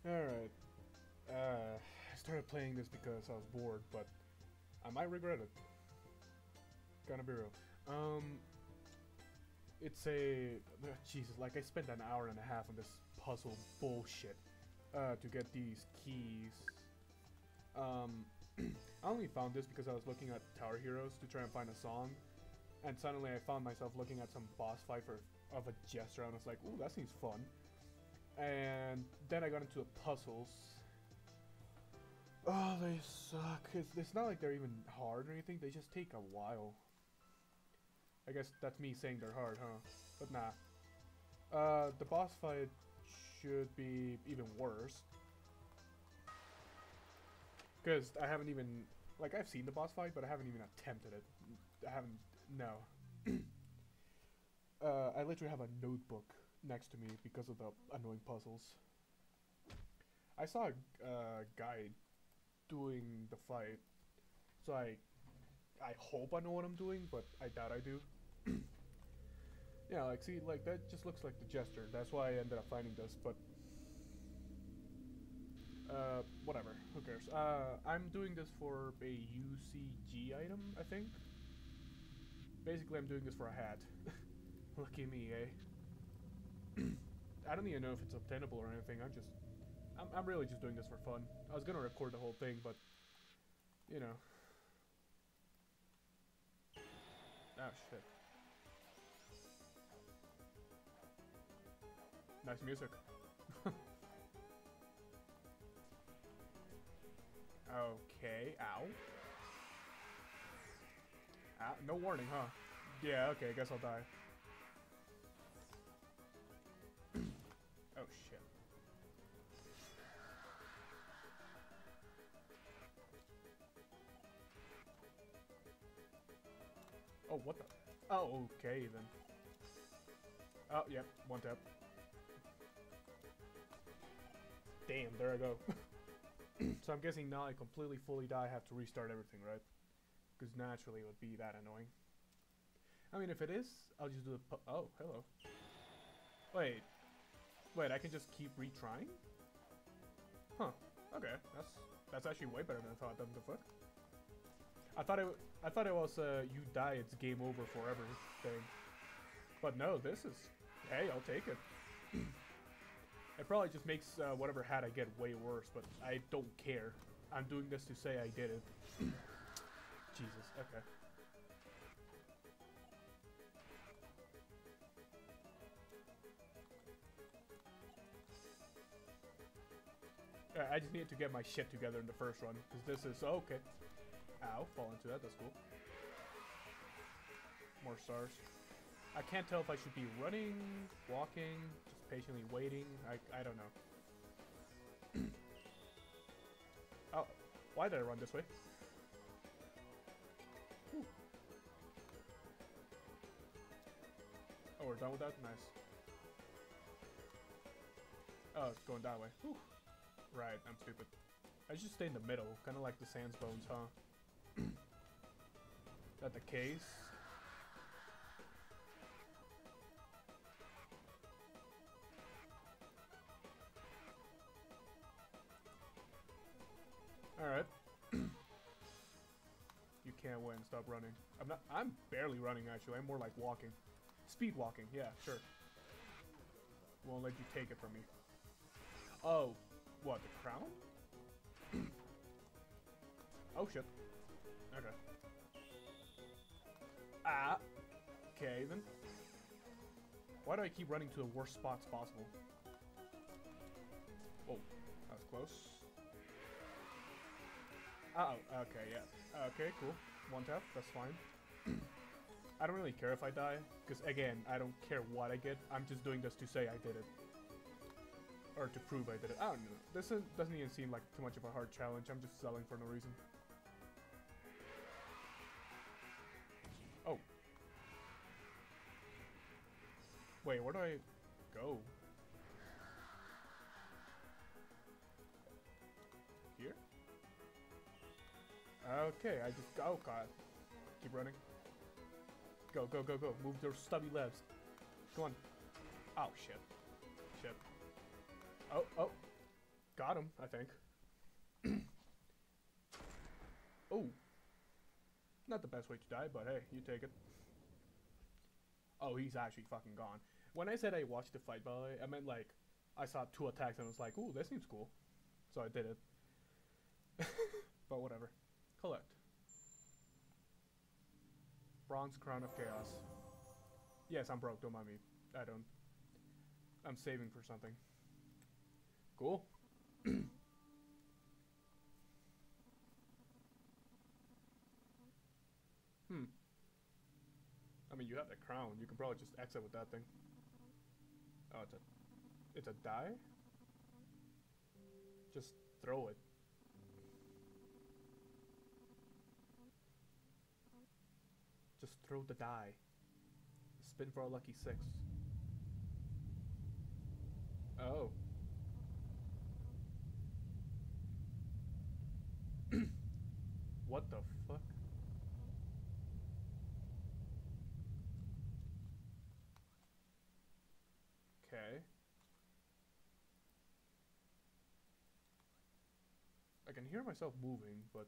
Alright. I started playing this because I was bored, but I might regret it. Gonna be real. It's a... Jesus, like I spent an hour and a half on this puzzle bullshit to get these keys. I only found this because I was looking at Tower Heroes to try and find a song, and suddenly I found myself looking at some boss fight of a Jester, and I was like, ooh, that seems fun. And then I got into the puzzles. Oh, they suck. It's not like they're even hard or anything, they just take a while. I guess that's me saying they're hard, huh? But nah. The boss fight should be even worse. Because I haven't even... Like, I've seen the boss fight, but I haven't even attempted it. I haven't... No. I literally have a notebook next to me because of the annoying puzzles. I saw a guy doing the fight, so I hope I know what I'm doing, but I doubt I do. Yeah, like, see, like, that just looks like the Jester. That's why I ended up finding this, but... whatever. Who cares? I'm doing this for a UCG item, I think. Basically, I'm doing this for a hat. Lucky me, eh? I don't even know if it's obtainable or anything. I'm really just doing this for fun. I was gonna record the whole thing, but... You know. Oh, shit. Nice music. Okay, ow. Ah, no warning, huh? Yeah, okay, I guess I'll die. Oh, shit. Oh, what the? Oh, okay, then. Oh, yep, one tap. Damn, there I go. So I'm guessing now I completely fully die, I have to restart everything, right? Because naturally it would be that annoying. I mean, if it is, I'll just do the oh, hello. Wait. Wait, I can just keep retrying? Huh. Okay, that's actually way better than I thought. What the fuck? I thought it was you die, it's game over forever thing. But no, this is... Hey, I'll take it. It probably just makes whatever hat I get way worse, but I don't care. I'm doing this to say I did it. Jesus, okay. I just needed to get my shit together in the first run, because this is... Okay. Ow, fall into that, that's cool. More stars. I can't tell if I should be running, walking, just patiently waiting. I don't know. Oh, why did I run this way? Whew. Oh, we're done with that? Nice. Oh, it's going that way. Whew. Right, I'm stupid. I should stay in the middle, kind of like the Sans Bones, huh? That the case? Alright. You can't win, stop running. I'm barely running actually, I'm more like walking. Speed walking, yeah, sure. Won't let you take it from me. Oh, what, the crown? Oh shit. Okay. Ah! Okay then. Why do I keep running to the worst spots possible? Whoa, that was close. Uh oh, okay, yeah. Okay, cool. One tap, that's fine. I don't really care if I die, because again, I don't care what I get. I'm just doing this to say I did it. Or to prove I did it. I don't know. This doesn't even seem like too much of a hard challenge. I'm just selling for no reason. Oh. Wait, where do I go? Here? Okay, I just... Oh, God. Keep running. Go, go, go, go. Move those stubby legs. Come on. Oh, shit. Shit. Oh, oh. got him, I think. Oh. Not the best way to die, but hey, you take it. Oh, he's actually fucking gone. When I said I watched the fight, by the way, I meant like, I saw 2 attacks and I was like, ooh, that seems cool. So I did it. But whatever. Collect. Bronze Crown of Chaos. Yes, I'm broke, don't mind me. I'm saving for something. Cool. I mean, you have the crown. You can probably just exit with that thing. Oh, it's a die? Just throw it. Just throw the die. Spin for a lucky 6. Oh. What the fuck? Okay. I can hear myself moving, but...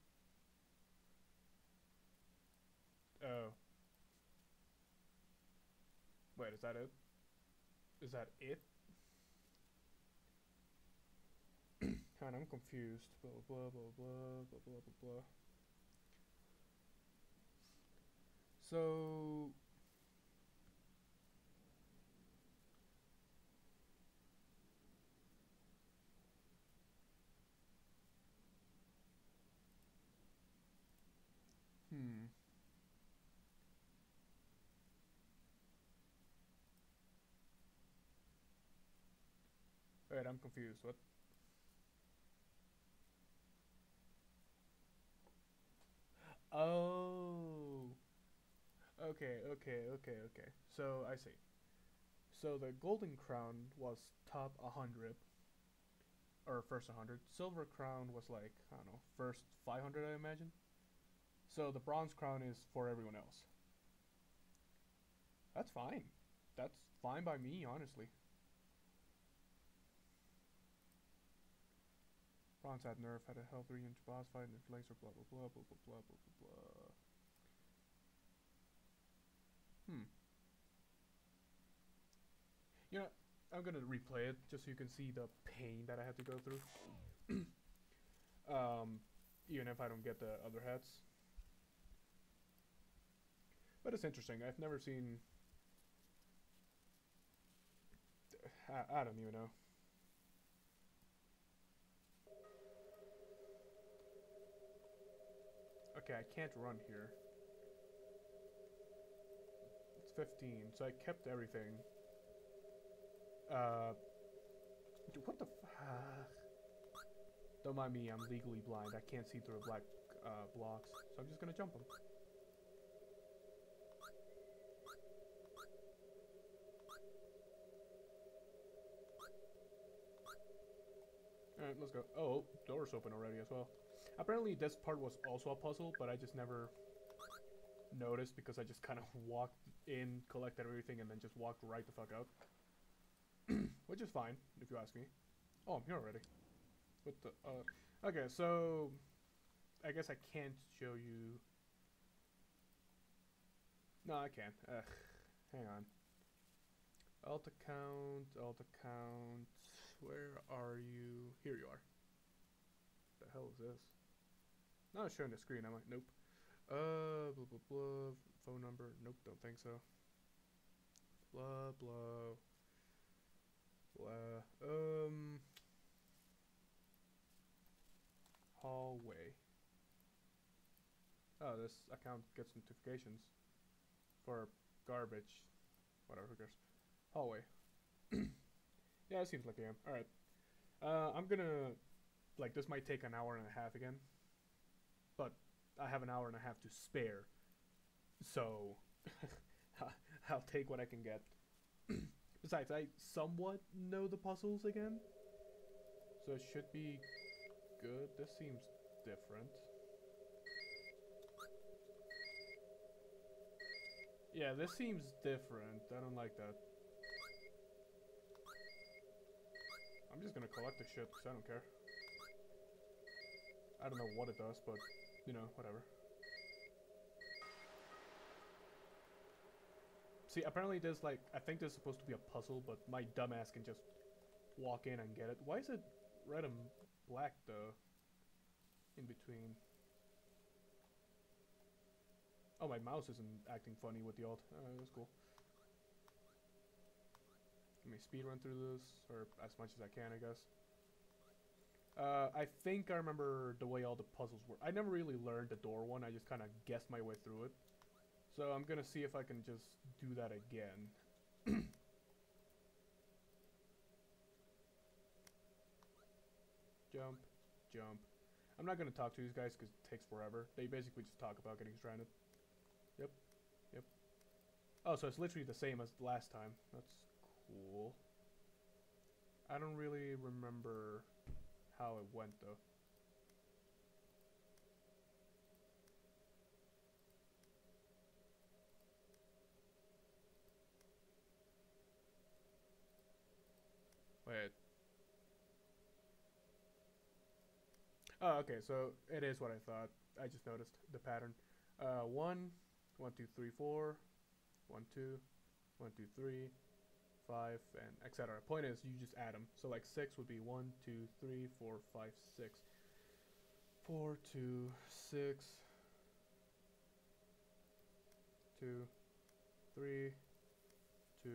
Oh. Wait, is that it? Is that it? God, I'm confused. Blah, blah, blah, blah, blah, blah, blah, blah. So... Wait, I'm confused. What? Oh. Okay. So, I see. So, the Golden Crown was top 100. Or first 100. Silver Crown was like, I don't know, first 500, I imagine. So, the Bronze Crown is for everyone else. That's fine. That's fine by me, honestly. Bronze had nerf, had a health 3-inch boss fight, and laser blah blah blah blah blah blah blah blah blah. You know, I'm gonna replay it just so you can see the pain that I have to go through. Even if I don't get the other hats. But it's interesting. I've never seen... I don't even know. Okay, I can't run here. It's 15, so I kept everything. Dude, what the don't mind me, I'm legally blind. I can't see through black blocks, so I'm just gonna jump them. Alright, let's go. Oh, door's open already as well. Apparently this part was also a puzzle, but I just never noticed because I just kind of walked in, collected everything, and then just walked right the fuck out. Which is fine, if you ask me. Oh, I'm here already. What the, okay, so... I guess I can't show you... No, I can't. Ugh. Hang on. Alt account, alt account... Where are you? Here you are. What the hell is this? Not showing the screen, am I? Nope. Blah, blah, blah. Phone number? Nope, don't think so. Blah, blah. Blah. Hallway. Oh, this account gets notifications for garbage. Whatever, who cares? Hallway. Yeah, it seems like I am. Alright. I'm gonna... Like, this might take an hour and a half again. But I have an hour and a half to spare. So... I'll take what I can get. Besides, I somewhat know the puzzles again. So it should be good. This seems different. Yeah, this seems different. I don't like that. I'm just gonna collect the shit, because I don't care. I don't know what it does, but, you know, whatever. See, apparently there's like, I think there's supposed to be a puzzle, but my dumbass can just walk in and get it. Why is it red and black, though? In between. Oh, my mouse isn't acting funny with the alt. That's cool. Let me speed run through this, or as much as I can, I guess. I think I remember the way all the puzzles work. I never really learned the door one, I just kind of guessed my way through it. So I'm gonna see if I can just do that again. Jump, jump. I'm not gonna talk to these guys because it takes forever. They basically just talk about getting stranded. Yep, yep. Oh, so it's literally the same as last time. That's cool. I don't really remember how it went, though. Wait. Oh, okay, so it is what I thought. I just noticed the pattern. 1, 1, 2, 3, 4, 1, 2, 1, 2, 3, 5, and etc. Point is, you just add them. So like 6 would be 1, 2, 3, 4, 5, 6. 4, 2, 6, 2, 3, 2,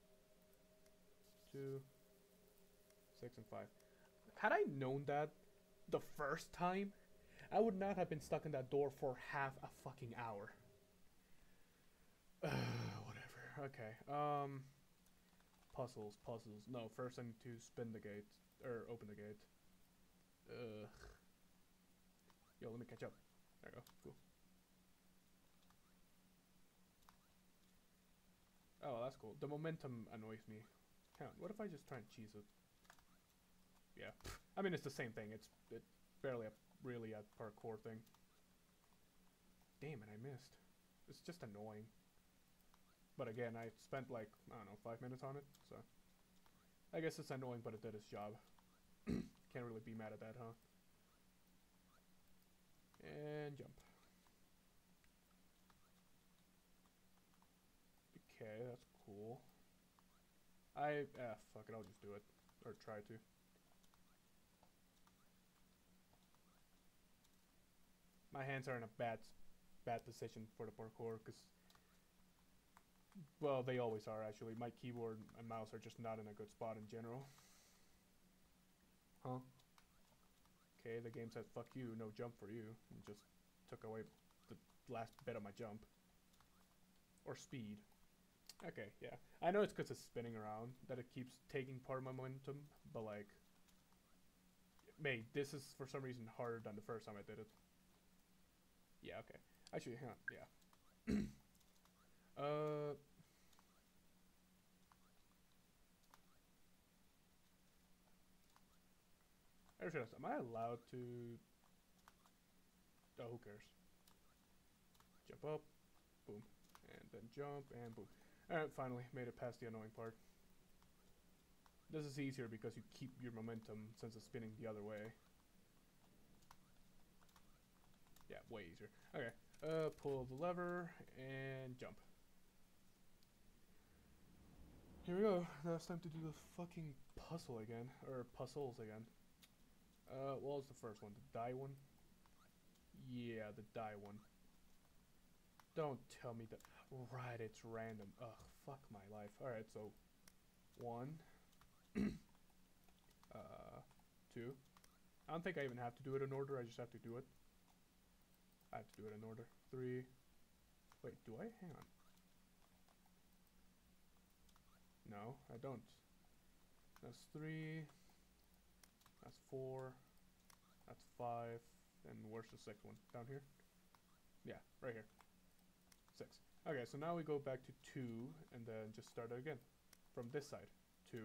2, 6, and 5. Had I known that the first time, I would not have been stuck in that door for half a fucking hour. Whatever. Okay. Puzzles. No, first I need to spin the gate. Or open the gate. Ugh. Yo, let me catch up. There you go. Cool. Oh, that's cool. The momentum annoys me. What if I just try and cheese it? Yeah. I mean, it's the same thing. It's barely really a parkour thing. Damn it, I missed. It's just annoying. But again, I spent like, I don't know, 5 minutes on it, so... I guess it's annoying, but it did its job. Can't really be mad at that, huh? And jump. Okay, that's cool. Fuck it, I'll just do it. Or try to. My hands are in a bad position for the parkour, because... Well, they always are, actually. My keyboard and mouse are just not in a good spot in general. Huh? Okay, the game said, fuck you, no jump for you. And just took away the last bit of my jump. Or speed. Okay, yeah. I know it's because it's spinning around that it keeps taking part of my momentum, but like... Mate, this is for some reason harder than the first time I did it. Yeah, okay. Actually, hang on, yeah. I just realized, am I allowed to... Oh, who cares? Jump up, boom, and then jump, and boom. Alright, finally, made it past the annoying part. This is easier because you keep your momentum since it's spinning the other way. Yeah, way easier. Okay, pull the lever, and jump. Here we go. Now it's time to do the fucking puzzle again. Or puzzles again. What was the first one? The die one? Yeah, the die one. Don't tell me that. Right, it's random. Ugh, fuck my life. Alright, so 1, 2. I don't think I even have to do it in order, I just have to do it. I have to do it in order. 3. Wait, do I? Hang on. No, I don't. That's 3. That's 4. That's 5. And where's the 6th one? Down here? Yeah, right here. 6. Okay, so now we go back to 2 and then just start it again. From this side. 2.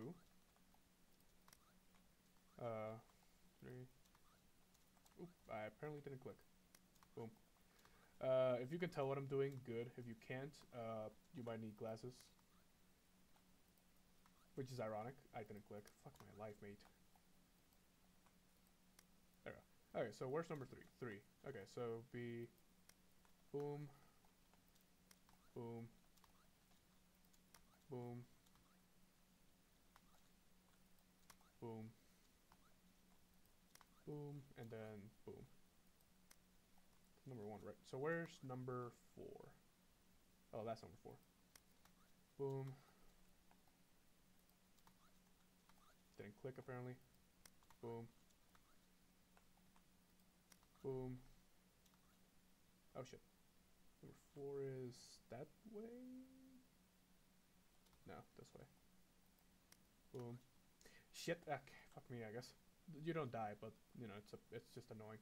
3. Oop, I apparently didn't click. Boom. If you can tell what I'm doing, good. If you can't, you might need glasses. Which is ironic. I didn't click. Fuck my life, mate. Okay, so where's number 3? 3. Okay, so be boom, boom, boom, boom, boom, and then boom. Number 1, right? So where's number 4? Oh, that's number 4. Boom. Didn't click apparently. Boom. Boom. Oh shit. Number 4 is that way? No, this way. Boom. Shit. Okay, fuck me, I guess. You don't die, but you know it's just annoying.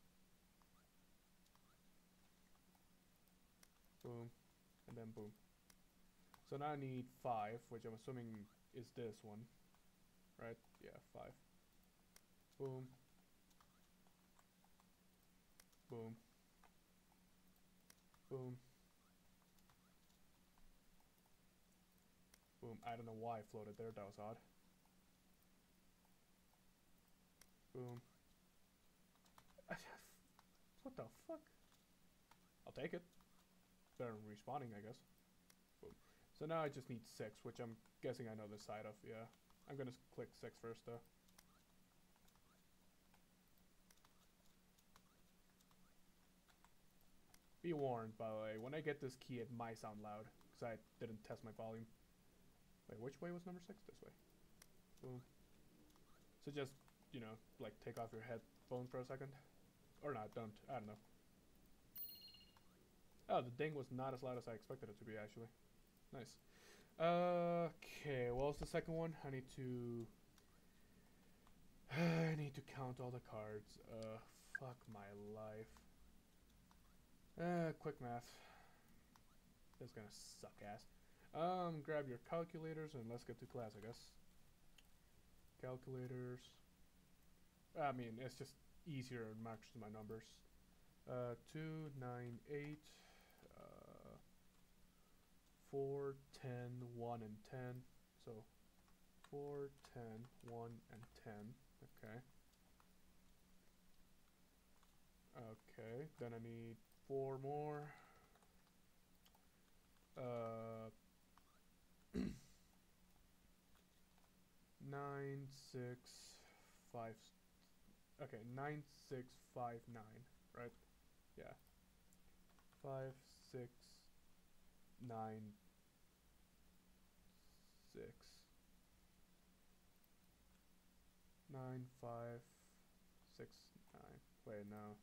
Boom, and then boom. So now I need 5, which I'm assuming is this one, right? Yeah, 5. Boom. Boom. Boom. Boom. I don't know why I floated there. That was odd. Boom. What the fuck? I'll take it. Better than respawning, I guess. Boom. So now I just need 6, which I'm guessing I know this side of. Yeah. I'm gonna click 6 first, though. Be warned, by the way, when I get this key, it might sound loud, because I didn't test my volume. Wait, which way was number 6? This way. Boom. So just, you know, like take off your headphones for a second. Or not, don't. I don't know. Oh, the ding was not as loud as I expected it to be, actually. Nice. Okay, what was the second one? I need to... I need to count all the cards. Fuck my life. Quick math. This is gonna suck ass. Grab your calculators and let's get to class, I guess. Calculators. I mean, it's just easier and matches my numbers. 2, 9, 8, 4, 10, 1, and 10. So 4, 10, 1, and 10. Okay. Okay, then I need 4 more. 9, 6, 5. Okay, 9, 6, 5, 9. Right? Yeah. 5, 6, 9, 6. 9, 5, 6, 9. Wait, no.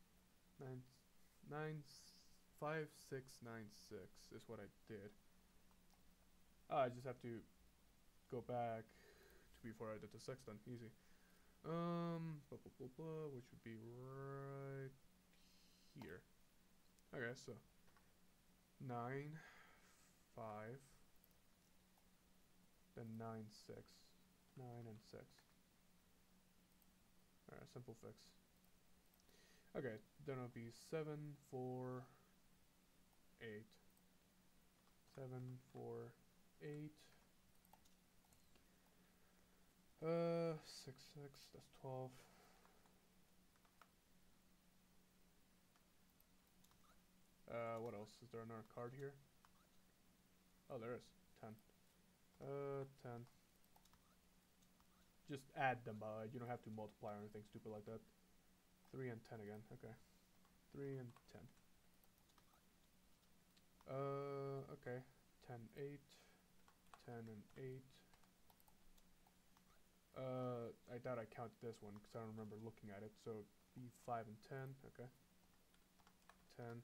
9, 5, 6, 9, 6 is what I did. Oh, I just have to go back to before I did the 6 then. Easy. Which would be right here. Okay, so 9, 5, then 9, 6. 9 and 6. Alright, simple fix. Okay, then it'll be 7, 4, 8. 7, 4, 8. 6, 6, that's 12. What else? Is there another card here? Oh, there is. 10. 10. Just add them, you don't have to multiply or anything stupid like that. 3 and 10 again, okay. 3 and 10. Okay. 10, 8. 10 and 8. I doubt I counted this one because I don't remember looking at it. So be 5 and 10. Okay. 10.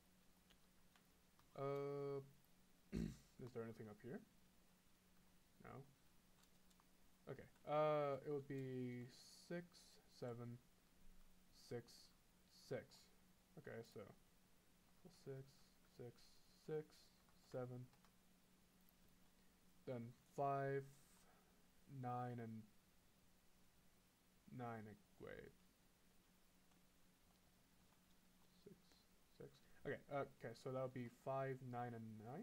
Is there anything up here? No. Okay. It would be 6, 7, 6, 6. Okay, so 6, 6, 6, 7. Then 5, 9, and 9. Wait. 6, 6. Okay, okay, so that would be 5, 9, and 9?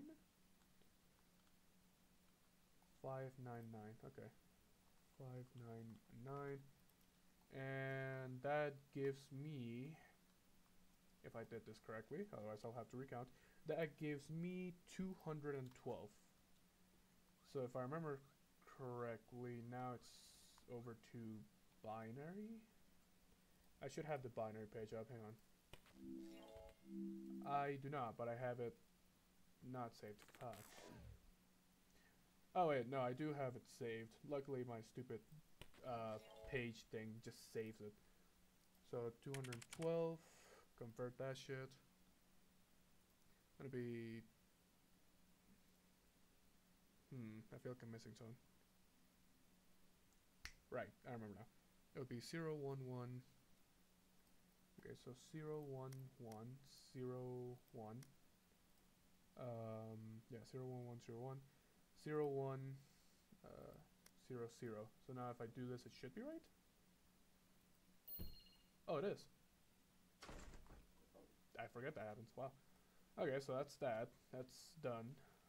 5, 9, 9. Okay. 5, 9, 9. And that that gives me, if I did this correctly, otherwise I'll have to recount, that gives me 212. So if I remember correctly, now it's over to binary. I should have the binary page up, hang on. I do not, but I have it not saved. Fuck. Oh wait, no, I do have it saved. Luckily my stupid page thing just saves it. So 212, convert that shit. Gonna be... I feel like I'm missing something. Right, I remember now. It would be 0, 1, 1. Okay, so 0, 1, 1, 0, 1. Yeah, 0, 1, 1, 0, 1. 0, 1, 0, 0. So now if I do this, it should be right? Oh, it is. I forget that happens. Wow. Okay, so that's that. That's done.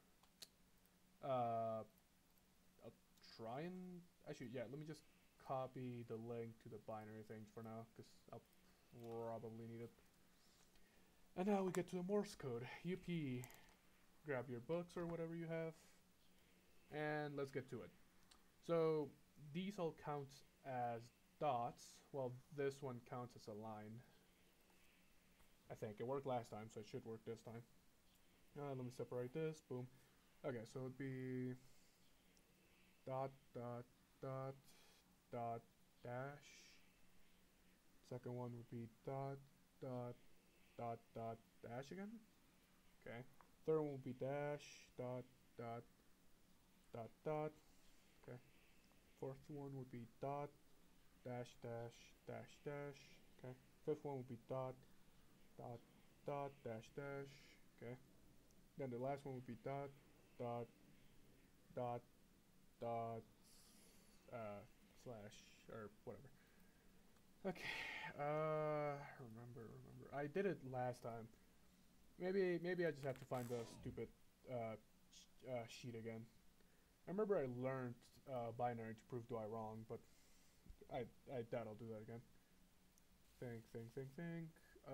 I'll try and... Actually, yeah, let me just copy the link to the binary things for now, because I'll probably need it. And now we get to the Morse code. UP. Grab your books or whatever you have. And let's get to it. So, these all count as dots, while this one counts as a line. I think. It worked last time, so it should work this time. Let me separate this. Boom. Okay, so it would be dot, dot, dot, dot, dash. Second one would be dot, dot, dot, dot, dash again. Okay. Third one would be dash, dot, dot, dot, dot. Okay. Fourth one would be dot, dash, dash, dash, dash. Okay. Fifth one would be dot, dot, dot, dash, dash. Okay. Then the last one would be dot, dot, dot, dot, slash, or whatever. Okay. Remember. I did it last time. Maybe I just have to find the stupid sheet again. I remember I learned binary to prove do I wrong, but I doubt I'll do that again. Think.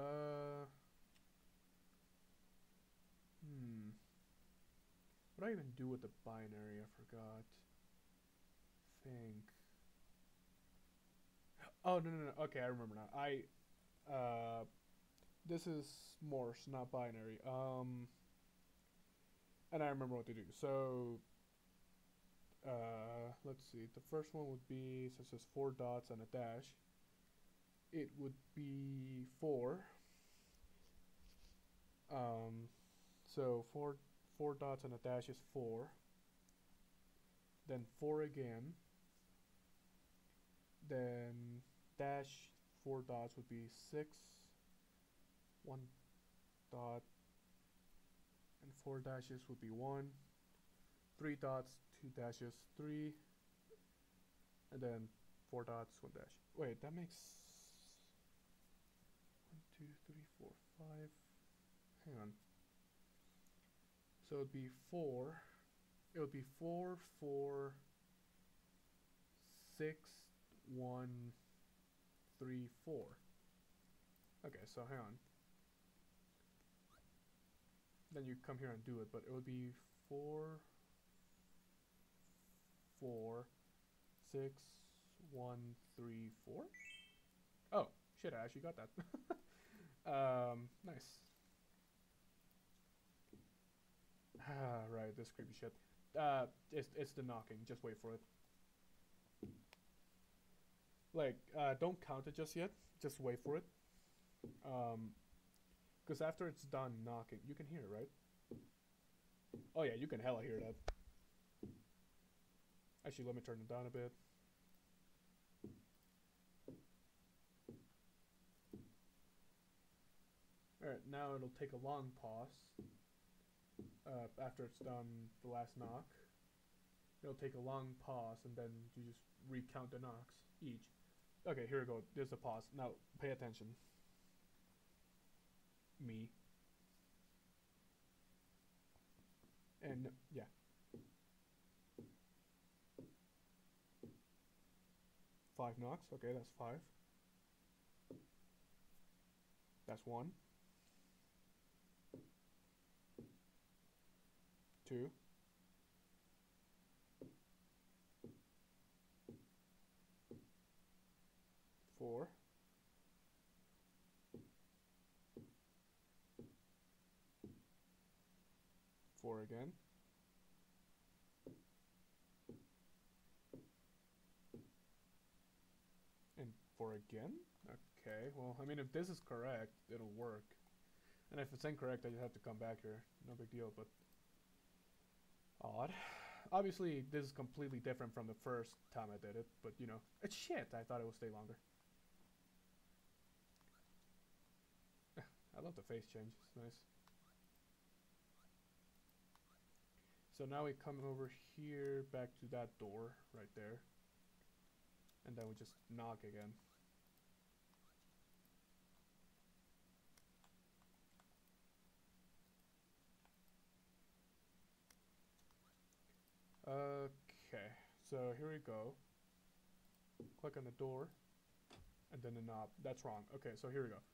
What do I even do with the binary? I forgot. Think. Oh, no. Okay, I remember now. This is Morse, not binary. And I remember what to do. So, let's see. The first one would be, so it says 4 dots and a dash. It would be 4. So 4 dots and a dash is 4. Then 4 again. Then dash 4 dots would be 6. 1 dot and 4 dashes would be 1. 3 dots, 2 dashes, 3. And then 4 dots, 1 dash. Wait, that makes 1, 2, 3, 4, 5. Hang on. So it would be 4. It would be 4, 4, 6, 1, 3, 4. Okay, so hang on. Then you come here and do it, but it would be 4, 4, 6, 1, 3, 4? Oh, shit, I actually got that. Nice. Right, this creepy shit. It's the knocking, just wait for it. Like, don't count it just yet, just wait for it. Because after it's done knocking, you can hear it, right? Oh yeah, you can hella hear that. Actually, let me turn it down a bit. Alright, now it'll take a long pause. After it's done the last knock. It'll take a long pause and then you just recount the knocks each. Okay, here we go. There's a pause. Now, pay attention. Me. And, yeah. Five knocks. Okay, that's 5. That's 1. 2. 4. 4 again. And 4 again? Okay, well, I mean, if this is correct, it'll work. And if it's incorrect, I just have to come back here. No big deal, but odd. Obviously, this is completely different from the first time I did it, but you know, it's shit. I thought it would stay longer. I love the face change. It's nice. So now we come over here, back to that door right there. And then we just knock again. Okay, so here we go. Click on the door, and then the knob. That's wrong. Okay, so here we go.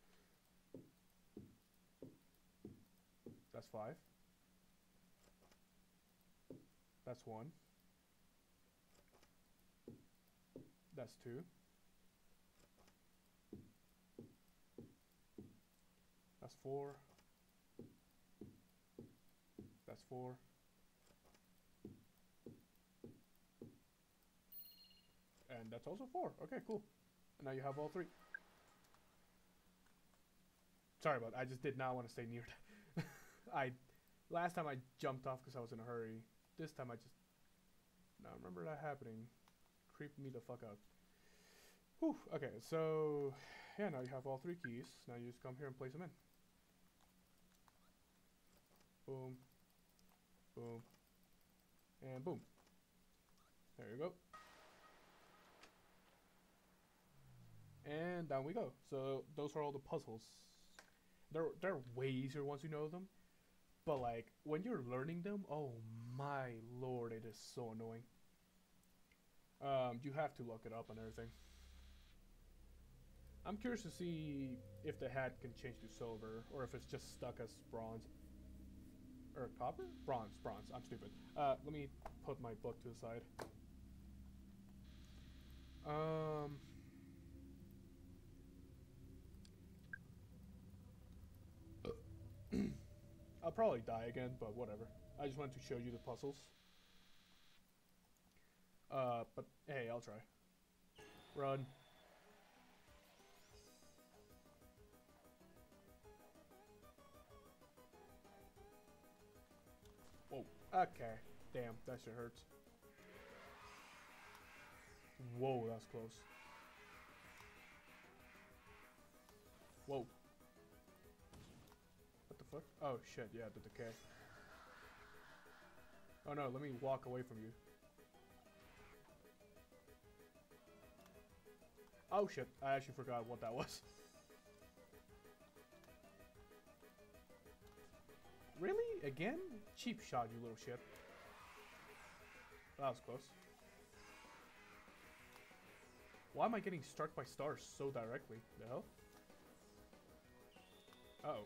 That's 5. That's 1. That's 2. That's 4. That's 4. And that's also 4. Okay, cool. And now you have all 3. Sorry about that. I just did not want to stay near that. Last time I jumped off because I was in a hurry. This time I just... Now I remember that happening. Creeped me the fuck out. Whew. Okay, so... Yeah, now you have all 3 keys. Now you just come here and place them in. Boom. Boom. And boom. There you go. And down we go. So those are all the puzzles. They're way easier once you know them. But like when you're learning them, oh my lord, it is so annoying. You have to look it up and everything. I'm curious to see if the hat can change to silver or if it's just stuck as bronze. Or copper? Bronze. I'm stupid. Let me put my book to the side. I'll probably die again, but whatever. I just wanted to show you the puzzles. But hey, I'll try. Run. Whoa. Okay. Damn, that shit hurts. Whoa, that's close. Whoa. What the fuck? Oh shit, yeah, the decay. Oh no, let me walk away from you. Oh shit, I actually forgot what that was. Really? Again? Cheap shot, you little shit. That was close. Why am I getting struck by stars so directly? The hell? Uh-oh.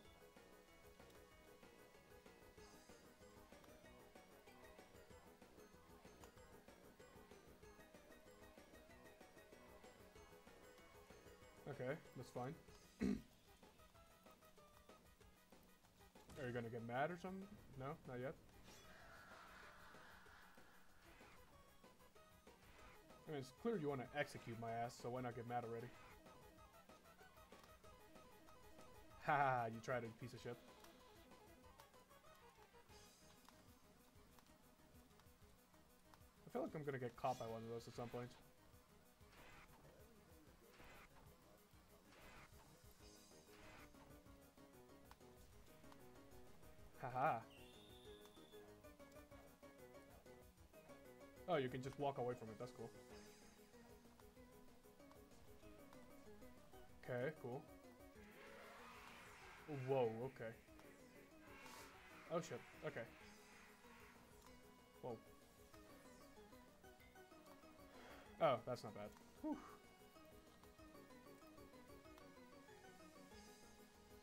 Okay, that's fine. Are you gonna get mad or something? No, not yet. I mean, it's clear you want to execute my ass, so why not get mad already? Haha, you tried it, you piece of shit. I feel like I'm gonna get caught by one of those at some point. Haha. Oh, you can just walk away from it, that's cool. Okay, cool. Whoa, okay. Oh shit, okay. Whoa. Oh, that's not bad. Whew.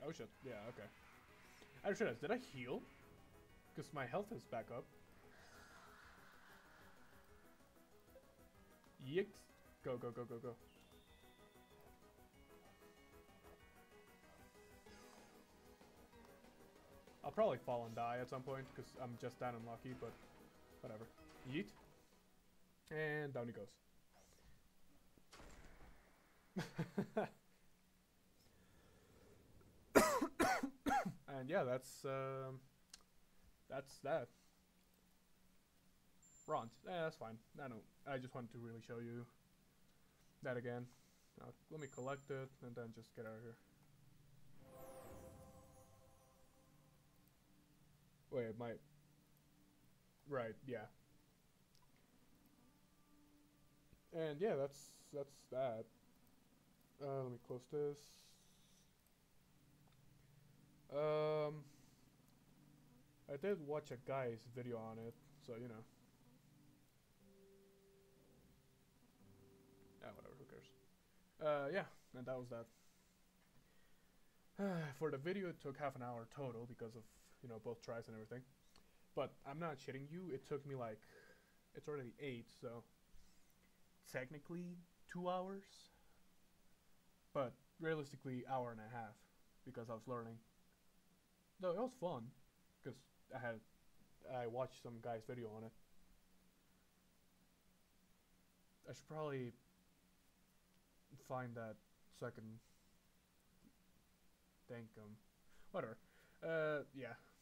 Oh shit. Yeah, okay. I just realized, did I heal? Because my health is back up. Yikes. Go, go, go, go, go. I'll probably fall and die at some point because I'm just that unlucky, but whatever. Yeet. And down he goes. And yeah, that's that. Bronze. That's fine. I know. I just wanted to really show you that again. Now, let me collect it and then just get out of here. Wait, my... Right, yeah. And yeah, that's that. Let me close this. I did watch a guy's video on it, so you know. Yeah, whatever, who cares? Yeah, and that was that. For the video, it took half an hour total because of, you know, both tries and everything. But I'm not shitting you, it took me like, it's already 8, so technically 2 hours. But realistically, hour and a half because I was learning. Though it was fun because I watched some guy's video on it. I should probably find that so I can thank him. Whatever. Yeah.